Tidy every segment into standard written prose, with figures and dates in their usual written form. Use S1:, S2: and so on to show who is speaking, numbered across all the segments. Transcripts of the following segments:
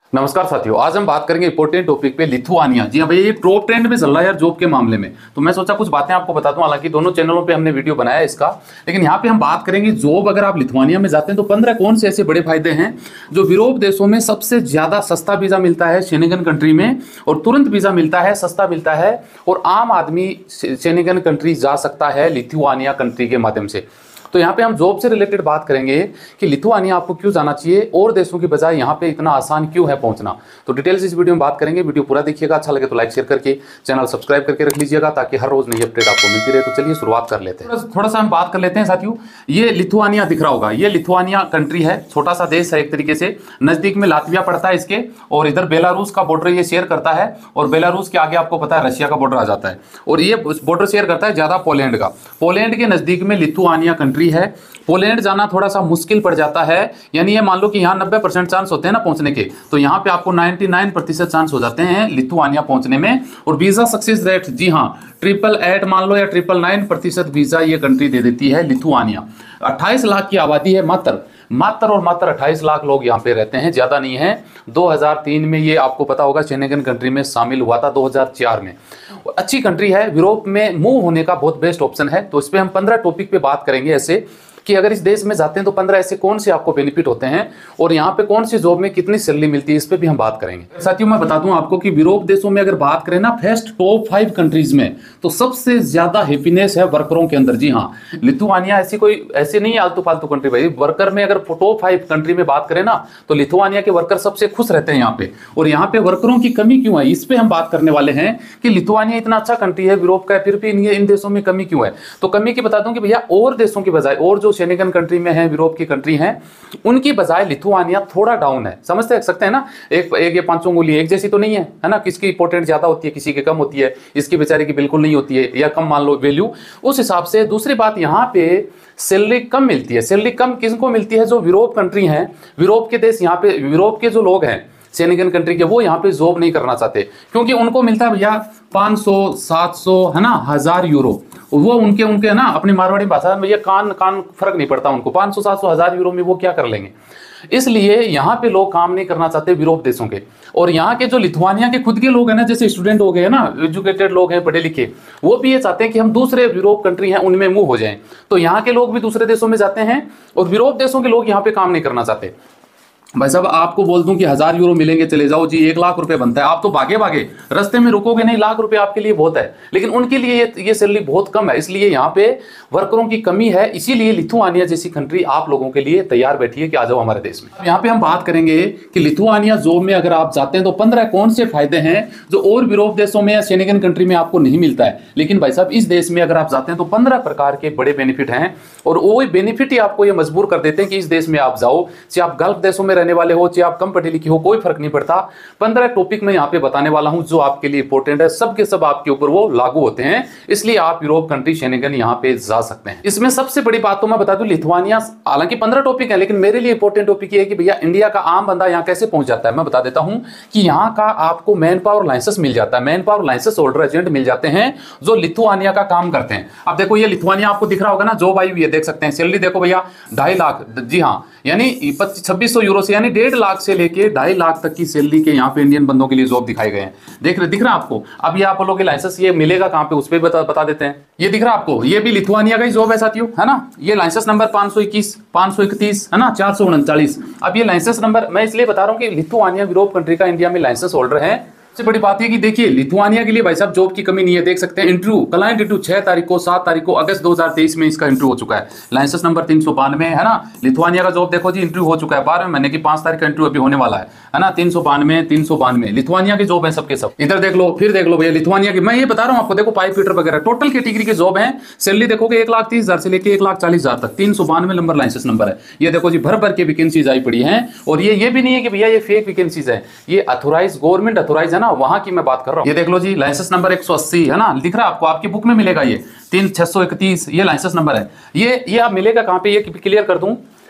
S1: नमस्कार साथियों, आज हम बात करेंगे इंपॉर्टेंट टॉपिक पे लिथुआनिया। जी हाँ भैया, ये टॉप ट्रेंड में चल रहा है यार जॉब के मामले में। तो मैं सोचा कुछ बातें आपको बता दूं। हालांकि दोनों चैनलों पे हमने वीडियो बनाया है इसका, लेकिन यहाँ पे हम बात करेंगे जॉब अगर आप लिथुआनिया में जाते हैं तो 15 कौन से ऐसे बड़े फायदे हैं। जो यूरोप देशों में सबसे ज्यादा सस्ता वीजा मिलता है शेंगेन कंट्री में, और तुरंत वीजा मिलता है, सस्ता मिलता है, और आम आदमी शेंगेन कंट्री जा सकता है लिथुआनिया कंट्री के माध्यम से। तो यहाँ पे हम जॉब से रिलेटेड बात करेंगे कि लिथुआनिया आपको क्यों जाना चाहिए और देशों की बजाय यहाँ पे इतना आसान क्यों है पहुंचना। तो डिटेल्स इस वीडियो में बात करेंगे। वीडियो पूरा देखिएगा, अच्छा लगे तो लाइक शेयर करके चैनल सब्सक्राइब करके रख लीजिएगा ताकि हर रोज नई अपडेट आपको मिलती रहे। तो चलिए शुरुआत कर लेते हैं। थोड़ा सा हम बात कर लेते हैं साथियों। ये लिथुआनिया दिख रहा होगा, ये लिथुआनिया कंट्री है, छोटा सा देश है एक तरीके से। नजदीक में लातविया पड़ता है इसके, और इधर बेलारूस का बॉर्डर ये शेयर करता है, और बेलारूस के आगे आपको पता है रशिया का बॉर्डर आ जाता है, और ये बॉर्डर शेयर करता है ज्यादा पोलैंड का। पोलैंड के नजदीक में लिथुआनिया कंट्री है। पोलैंड जाना थोड़ा सा मुश्किल पड़ जाता है, यानी ये मान लो कि यहाँ 90% चांस होते हैं ना पहुंचने के, तो यहाँ पे आपको 99% चांस हो जाते हैं लिथुआनिया पहुंचने में। और वीजा सक्सेस रेट, जी हाँ, 888 मान लो या 999% वीजा ये कंट्री दे देती है लिथुआनिया। 28 लाख की आबादी है, मात्र 28 लाख लोग यहाँ पे रहते हैं, ज्यादा नहीं है। 2003 में ये आपको पता होगा शेंगेन कंट्री में शामिल हुआ था, 2004 में। अच्छी कंट्री है, यूरोप में मूव होने का बहुत बेस्ट ऑप्शन है। तो इस पे हम 15 टॉपिक पे बात करेंगे ऐसे कि अगर इस देश में जाते हैं तो 15 ऐसे कौन से आपको बेनिफिट होते हैं, और यहाँ पे कौन सी जॉब में कितनी सैलरी मिलती है, इस पे भी हम बात करेंगे। साथियों मैं बता दूं आपको कि यूरोप देशों में अगर बात करें ना फर्स्ट टॉप 5 कंट्रीज में, तो सबसे ज्यादा हैप्पीनेस है वर्करों के अंदर। जी हाँ, लिथुआनिया ऐसी नहीं है आलतू फालतू कंट्री भाई। वर्कर में अगर टॉप 5 कंट्री में बात करें ना, तो लिथुआनिया के वर्कर सबसे खुश रहते हैं यहाँ पे। और यहाँ पे वर्करों की कमी क्यों है, इस पे हम बात करने वाले हैं कि लिथुआनिया इतना अच्छा कंट्री है यूरोप का, फिर भी इन देशों में कमी क्यों है। तो कमी की बता दूं कि भैया और देशों की बजाय, और जो शेंगेन कंट्री में है, यूरोप की कंट्री हैं, उनकी बजाय लिथुआनिया थोड़ा डाउन है। समझते सकते हैं ना, एक ये पांचों उंगली एक जैसी तो नहीं है ना, किसकी इंपॉर्टेंट ज्यादा होती है, किसी की कम होती है, इसकी बेचारे की बिल्कुल नहीं होती है, या कम मान लो वैल्यू उस हिसाब से। दूसरी बात, यहाँ पे सैलरी कम मिलती है। सैलरी कम किसको मिलती है, जो यूरोप कंट्री हैं, यूरोप के देश, यहाँ पे यूरोप के जो लोग हैं शेंगेन कंट्री के, वो यहाँ पे जॉब नहीं करना चाहते, क्योंकि उनको मिलता है भैया 500 700 है ना, 1000 यूरो। वो उनके ना अपनी मारवाड़ी भाषा में ये कान फर्क नहीं पड़ता उनको, 500 700 1000 यूरो में वो क्या कर लेंगे। इसलिए यहाँ पे लोग काम नहीं करना चाहते यूरोप देशों के। और यहाँ के जो लिथुआनिया के खुद के लोग हैं ना, जैसे स्टूडेंट हो गए ना, एजुकेटेड लोग हैं, पढ़े लिखे, वो भी ये चाहते हैं कि हम दूसरे यूरोप कंट्री हैं उनमें मूव हो जाएं। तो यहाँ के लोग भी दूसरे देशों में जाते हैं, और यूरोप देशों के लोग यहाँ पे काम नहीं करना चाहते। भाई साहब आपको बोल दूं कि 1000 यूरो मिलेंगे, चले जाओ जी, 1 लाख रुपए बनता है, आप तो भागे रास्ते में रुकोगे नहीं, लाख रुपए आपके लिए बहुत है। लेकिन उनके लिए ये सैलरी बहुत कम है, इसलिए यहाँ पे वर्करों की कमी है। इसीलिए लिथुआनिया जैसी कंट्री आप लोगों के लिए तैयार बैठी है कि आ जाओ हमारे देश में। यहाँ पे हम बात करेंगे कि लिथुआनिया जॉब में अगर आप जाते हैं तो 15 कौन से फायदे हैं जो और यूरोप देशों में या शेंगेन कंट्री में आपको नहीं मिलता है। लेकिन भाई साहब इस देश में अगर आप जाते हैं तो 15 प्रकार के बड़े बेनिफिट हैं, और वो बेनिफिट ही आपको ये मजबूर कर देते हैं कि इस देश में आप जाओ। चाहे आप गल्फ देशों में रहने वाले हो, चाहे आप कम पढ़े लिखे हो, कोई फर्क नहीं पड़ता। 15 टॉपिक में यहाँ पे बताने वाला हूं जो आपके लिए इंपॉर्टेंट है, सबके सब आपके ऊपर वो लागू होते हैं, इसलिए आप यूरोप कंट्री शेंगेन यहाँ पे जा सकते हैं। इसमें सबसे बड़ी बात तो मैं बता दूं, लिथुआनिया, हालांकि 15 टॉपिक है, लेकिन मेरे लिए इंपॉर्टेंट टॉपिक ये है कि भैया इंडिया का आम बंदा यहाँ कैसे पहुंच जाता है। मैं बता देता हूं कि यहाँ का आपको मैन पावर लाइसेंस मिल जाता है, man power licence holder agent मिल जाते हैं जो लिथुआनिया का काम करते हैं। अब देखो ये लिथुआनिया आपको दिख रहा होगा ना, जॉब आई हुई है, देख सकते हैं। सैलरी देखो भैया 2.5 लाख, जी हाँ, यानी 2600 यूरो से, यानी 1.5 लाख से लेके 2.5 लाख तक की सैलरी के यहाँ पे इंडियन बंदों के लिए जॉब दिखाए गए हैं। दिख रहा आपको। अब ये आप लोगों के लाइसेंस ये मिलेगा कहाँ पे, उस पर बता देते हैं। ये दिख रहा आपको, ये भी लिथुआनिया का ही जॉब है साथियों, है ना। ये लाइसेंस नंबर 521 531 है ना, 439। अब ये लाइसेंस नंबर मैं इसलिए बता रहा हूँ कि लिथुआनिया यूरोप कंट्री का इंडिया में लाइसेंस होल्डर है। सबसे बड़ी बात है कि देखिए लिथुआनिया के लिए भाई साहब जॉब की कमी नहीं है। देख सकते हैं इंटरव्यू, क्लाइंट इंटरव्यू 6 तारीख को 7 तारीख को अगस्त 2023 में इसका इंटरव्यू हो चुका है। लाइसेंस नंबर 392 है ना। लिथुआनिया का जॉब देखो जी, इंटरव्यू हो चुका है 12वें महीने की 5 तारीख का इंटरव्यू अभी होने वाला है ना। 392 लिथुआनिया की जॉब है सबके सब। इधर देख लो, फिर देख लो भैया लिथुआनिया की, मैं ये बता रहा हूँ आपको, देखो पाइप फिटर वगैरह टोटल कैटेगरी के जॉब है। सैलरी देखोगे 1,30,000 से लेकर 1,40,000 तक। 392 नंबर लाइसेंस नंबर है। ये देखो जी, भर के वैकेंसीज आई पड़ी है। और ये भी नहीं है कि भैया ये फेक वैकेंसीज है, ये अथोराइज, गवर्नमेंट अथोराइज है ना, वहां की मैं बात कर रहा हूं। ये देख लो जी, लाइसेंस नंबर 180 है ना, दिख रहा है आपको, आपकी बुक में मिलेगा। ये 3631 ये लाइसेंस नंबर है। ये आप मिलेगा कहां पे, ये क्लियर कर दूं,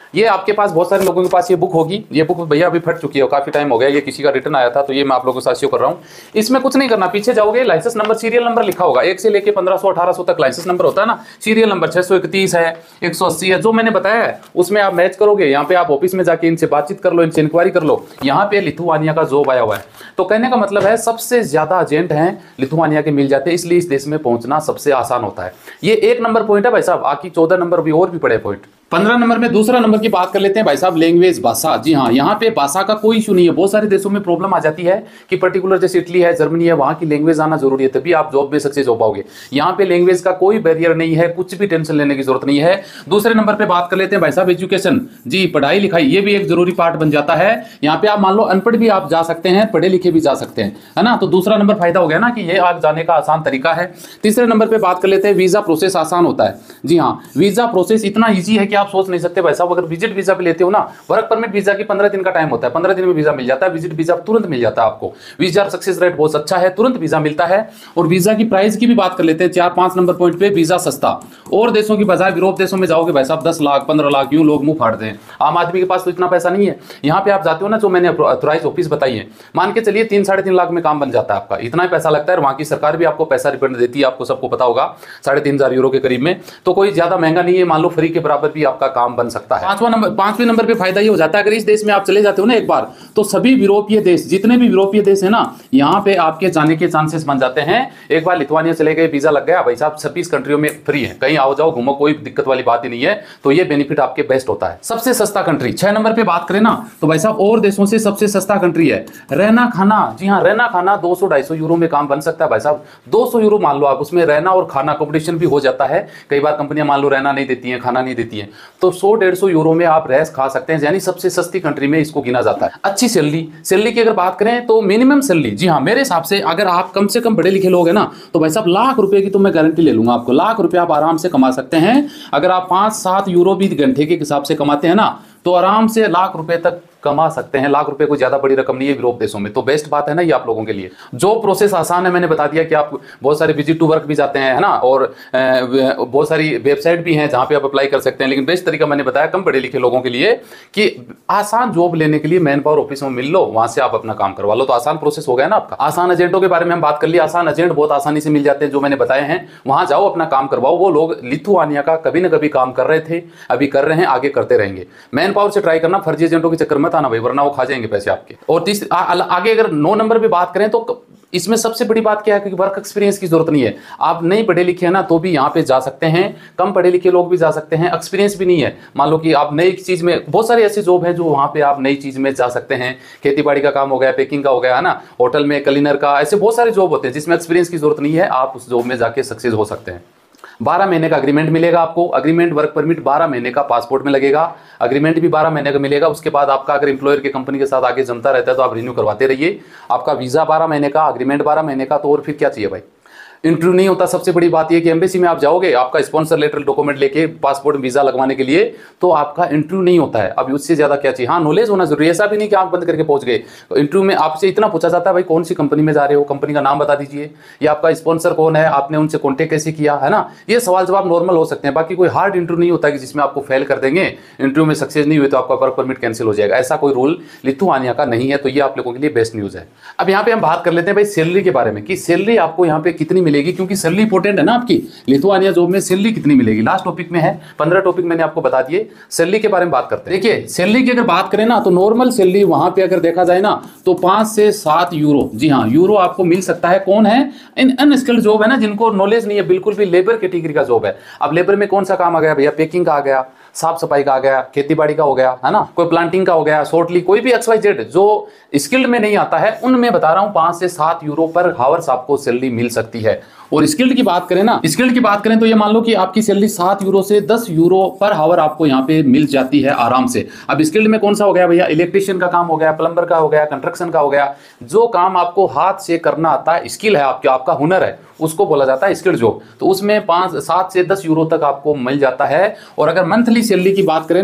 S1: ये आपके पास बहुत सारे लोगों के पास ये बुक होगी। ये बुक भैया अभी फट चुकी है, काफी टाइम हो गया, ये किसी का रिटर्न आया था, तो ये मैं आप लोगों के साथ शेयर कर रहा हूँ। इसमें कुछ नहीं करना, पीछे जाओगे लाइसेंस नंबर सीरियल नंबर लिखा होगा, 1 से लेके 1500 1800 तक लाइसेंस नंबर होता है ना, सीरियल नंबर 631 है, 180 है, जो मैंने बताया है उसमें आप मैच करोगे। यहाँ पे आप ऑफिस में जाके इनसे बातचीत कर लो, इनसे इंक्वायरी कर लो। यहाँ पे लिथुआनिया का जॉब आया हुआ है, तो कहने का मतलब है सबसे ज्यादा एजेंट हैं लिथुआनिया के मिल जाते हैं, इसलिए इस देश में पहुंचना सबसे आसान होता है। ये 1 नंबर पॉइंट है भाई साहब, आकी 14 नंबर भी और भी बड़े पॉइंट। 15 नंबर में दूसरा नंबर की बात कर लेते हैं भाई साहब, लैंग्वेज, भाषा। जी हाँ, यहाँ पे भाषा का कोई इशू नहीं है। बहुत सारे देशों में प्रॉब्लम आ जाती है कि पर्टिकुलर जैसे इटली है, जर्मनी है, वहां की लैंग्वेज आना जरूरी है, तभी आप जॉब में सक्सेस हो पाओगे। यहाँ पे लैंग्वेज का कोई बैरियर नहीं है, कुछ भी टेंशन लेने की जरूरत नहीं है। दूसरे नंबर पे बात कर लेते हैं भाई साहब, एजुकेशन। जी, पढ़ाई लिखाई, ये भी एक जरूरी पार्ट बन जाता है। यहाँ पे आप मान लो अनपढ़ भी आप जा सकते हैं, पढ़े लिखे भी जा सकते हैं, है ना। तो दूसरा नंबर फायदा हो गया ना कि ये आप जाने का आसान तरीका है। तीसरे नंबर पे बात कर लेते हैं, वीजा प्रोसेस आसान होता है। जी हाँ, वीजा प्रोसेस इतना ईजी है कि आप सोच नहीं सकते भाई साहब। अगर विजिट वीजा भी लेते हो ना, वर्क परमिट वीजा की 15 दिन का टाइम होता है, 15 दिन में वीजा मिल जाता है। विजिट वीजा तुरंत मिल जाता है आपको, वीजा सक्सेस रेट बहुत अच्छा है, तुरंत वीजा मिलता है। और वीजा की प्राइस की भी बात कर लेते हैं, 4-5 नंबर पॉइंट पे वीजा सस्ता। और देशों की बजाय यूरोप देशों में जाओगे भाई साहब 10 लाख 15 लाख यूं लोग मुंह फाड़ते हैं। आम आदमी के पास तो इतना पैसा नहीं है। यहाँ पे आप जाते हो ना, जो मैंने ऑथराइज ऑफिस बताई है, मान के चलिए 3-3.5 लाख में काम बन जाता है आपका, इतना ही पैसा लगता है। वहां की सरकार भी आपको पैसा रिफंड देती है, आपको सबको पता होगा, 3,500 यूरो के करीब में। तो कोई ज्यादा महंगा नहीं है, मान लो फ्री के बराबर भी आपका काम बन सकता है। पांचवें नंबर पे फायदा ये हो जाता है, अगर इस देश में आप चले जाते हो ना एक बार, तो सभी यूरोपीय देश, जितने भी यूरोपीय देश है ना, यहाँ पे आपके जाने के चांसेस बन जाते हैं। एक बार लिथुआनिया चले गए, वीजा लग गया भाई साहब, 26 कंट्रियों में फ्री है, कहीं आओ जाओ घूमो, कोई दिक्कत वाली बात ही नहीं है। तो ये बेनिफिट आपके बेस्ट होता है। सबसे सस्ता कंट्री 6 नंबर पे बात करें ना, तो भाई साहब और देशों से सबसे सस्ता कंट्री है। रहना खाना, जी हाँ, रहना खाना 200-250 यूरो में काम बन सकता है भाई साहब। 200 यूरो मान लो आप, उसमें रहना और खाना कॉम्पिटिशन भी हो जाता है। कई बार कंपनियां मान लो रहना नहीं देती हैं, खाना नहीं देती हैं, तो 100-150 यूरो में आप रह खा सकते हैं, यानी सबसे सस्ती कंट्री में इसको गिना जाता है। अच्छी सैलरी की अगर बात करें तो मिनिमम सैलरी, जी हाँ, मेरे हिसाब से अगर आप कम से कम पढ़े लिखे लोग हैं ना, तो भाई साहब लाख रुपए की तो मैं गारंटी ले लूंगा आपको, लाख रुपए आप आराम से कमा सकते हैं। अगर आप 5-7 यूरो भी घंटे के हिसाब से कमाते हैं ना, तो आराम से लाख रुपए तक कमा सकते हैं। लाख रुपए कोई ज्यादा बड़ी रकम नहीं है यूरोप देशों में, तो बेस्ट बात है ना ये आप लोगों के लिए। जो प्रोसेस आसान है, मैंने बता दिया कि आप बहुत सारे विजिट टू वर्क भी जाते हैं, है ना, और बहुत सारी वेबसाइट भी हैं जहां पे आप अप्लाई कर सकते हैं। लेकिन बेस्ट तरीका मैंने बताया कम पढ़े लिखे लोगों के लिए कि आसान जॉब लेने के लिए मैन पावर ऑफिस में मिल लो, वहां से आप अपना काम करवा लो, तो आसान प्रोसेस हो गया ना आपका। आसान एजेंटों के बारे में हम बात कर लिया, आसान एजेंट बहुत आसानी से मिल जाते हैं, जो मैंने बताए हैं, वहां जाओ अपना काम करवाओ। वो लोग लिथुआनिया का कभी ना कभी काम कर रहे थे, अभी कर रहे हैं, आगे करते रहेंगे। मैन पावर से ट्राई करना, फर्जी एजेंटों के चक्कर मत आना भाई, वरना वो खा जाएंगे पैसे आपके। और आगे अगर 9 नंबर पे बात करें तो इसमें सबसे बड़ी बात क्या है कि वर्क एक्सपीरियंस की जरूरत नहीं है। आप नहीं पढ़े लिखे हैं ना, तो भी यहाँ पे जा सकते हैं, कम पढ़े लिखे लोग भी जा सकते हैं, एक्सपीरियंस भी नहीं है। मान लो कि आप नई चीज में, बहुत सारी ऐसी जॉब है जो वहाँ पे आप नई चीज में जा सकते हैं। खेती बाड़ी का काम हो गया, पैकिंग का हो गया, है ना, होटल में क्लीनर का, ऐसे बहुत सारे जॉब होते हैं जिसमें एक्सपीरियंस की जरूरत नहीं है, आप उस जॉब में जाके सक्सेस हो सकते हैं। 12 महीने का अग्रीमेंट मिलेगा आपको, अग्रीमेंट वर्क परमिट 12 महीने का पासपोर्ट में लगेगा, अग्रीमेंट भी 12 महीने का मिलेगा। उसके बाद आपका अगर एम्प्लॉयर के कंपनी के साथ आगे जमता रहता है तो आप रिन्यू करवाते रहिए। आपका वीजा 12 महीने का, अग्रीमेंट 12 महीने का, तो और फिर क्या चाहिए भाई। इंटरव्यू नहीं होता। सबसे बड़ी बात यह कि एम्बेसी में आप जाओगे, आपका स्पॉन्सर लेटर डॉक्यूमेंट लेके पासपोर्ट वीजा लगवाने के लिए, तो आपका इंटरव्यू नहीं होता है। अब उससे ज्यादा क्या चाहिए। हाँ, नॉलेज होना जरूरी है, ऐसा भी नहीं कि आप बंद करके पहुंच गए। इंटरव्यू में आपसे इतना पूछा जाता है, भाई कौन सी कंपनी में जा रहे हो, कंपनी का नाम बता दीजिए, या आपका स्पॉन्सर कौन है, आपने उनसे कॉन्टेक्ट कैसे किया, है ना। ये सवाल जवाब नॉर्मल हो सकते हैं, बाकी कोई हार्ड इंटरव्यू नहीं होता कि जिसमें आपको फेल कर देंगे, इंटरव्यू में सक्सेस नहीं हुए तो आपका वर्क परमिट कैंसिल हो जाएगा। ऐसा कोई रूल लिथुआनिया का नहीं है, तो ये आप लोगों के लिए बेस्ट न्यूज है। अब यहाँ पे हम बात कर लेते हैं भाई सैलरी के बारे में, कि सैलरी आपको यहाँ पे कितनी मिलेगी, क्योंकि सैलरी इंपॉर्टेंट है ना आपकी। लिथुआनिया जॉब में सैलरी कितनी मिलेगी, लास्ट टॉपिक में है, 15 टॉपिक मैंने आपको बता दिए। सैलरी के बारे में बात करते हैं। देखिए सैलरी की अगर बात करें ना, तो नॉर्मल सैलरी वहां पे अगर देखा जाए ना, तो 5 से 7 यूरो, जी हाँ, यूरो आपको मिल सकता है। कौन है, इन अनस्किल्ड जॉब है ना, जिनको नॉलेज नहीं है बिल्कुल भी, लेबर कैटेगरी का जॉब है। अब लेबर में कौन सा काम आ गया भैया, पैकिंग का आ गया, साफ सफाई का आ गया, खेती बाड़ी का हो गया, है ना, कोई प्लांटिंग का हो गया, शॉर्टली कोई भी XYZ जो स्किल्ड में नहीं आता है, उनमें बता रहा हूं 5 से 7 यूरो पर हावर्स आपको सैलरी मिल सकती है। और स्किल्ड की बात करें ना, स्किल्ड की बात करें तो ये मान लो कि आपकी सैलरी 7 यूरो से 10 यूरो पर हावर आपको यहाँ पे मिल जाती है आराम से। अब स्किल्ड में कौन सा हो गया भैया, इलेक्ट्रिशियन का काम हो गया, प्लम्बर का हो गया, कंस्ट्रक्शन का हो गया, जो काम आपको हाथ से करना आता है, स्किल है आपकी, आपका हुनर है, उसको बोला जाता है स्किल्ड जॉब। तो उसमें 7 से 10 यूरो तक आपको मिल जाता है। और अगर मंथली सैलरी की बात करें ना,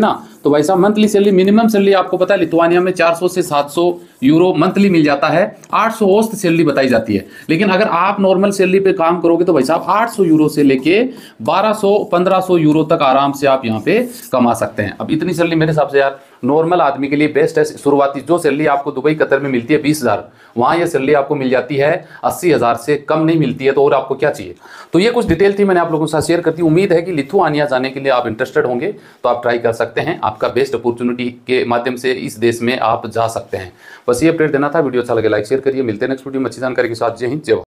S1: तो भाई साहब मंथली सैलरी, मिनिमम सैलरी आपको पता है लिथुआनिया में 400 से 700 यूरो मंथली मिल जाता है। 800 औसत सैलरी बताई जाती है। लेकिन अगर आप नॉर्मल सैलरी पे काम करोगे तो भाई साहब 800 यूरो से लेके 1200-1500 यूरो तक आराम से आप यहाँ पे कमा सकते हैं। अब इतनी सैलरी मेरे हिसाब से यार नॉर्मल आदमी के लिए बेस्ट है। शुरुआती जो सैलरी आपको दुबई कतर में मिलती है 20,000, वहाँ ये सैलरी आपको मिल जाती है 80,000 से कम नहीं मिलती है। तो और आपको क्या चाहिए। तो ये कुछ डिटेल थी, मैंने आप लोगों के साथ शेयर करती। उम्मीद है कि लिथुआनिया जाने के लिए आप इंटरेस्टेड होंगे तो आप ट्राई कर सकते हैं। आपका बेस्ट अपॉर्चुनिटी के माध्यम से इस देश में आप जा सकते हैं। बस ये अपडेट देना था। वीडियो अच्छा लगे लाइक शेयर करिए। मिलते हैं नेक्स्ट वीडियो में अच्छी जानकारी के साथ। जय हिंद, जय भारत।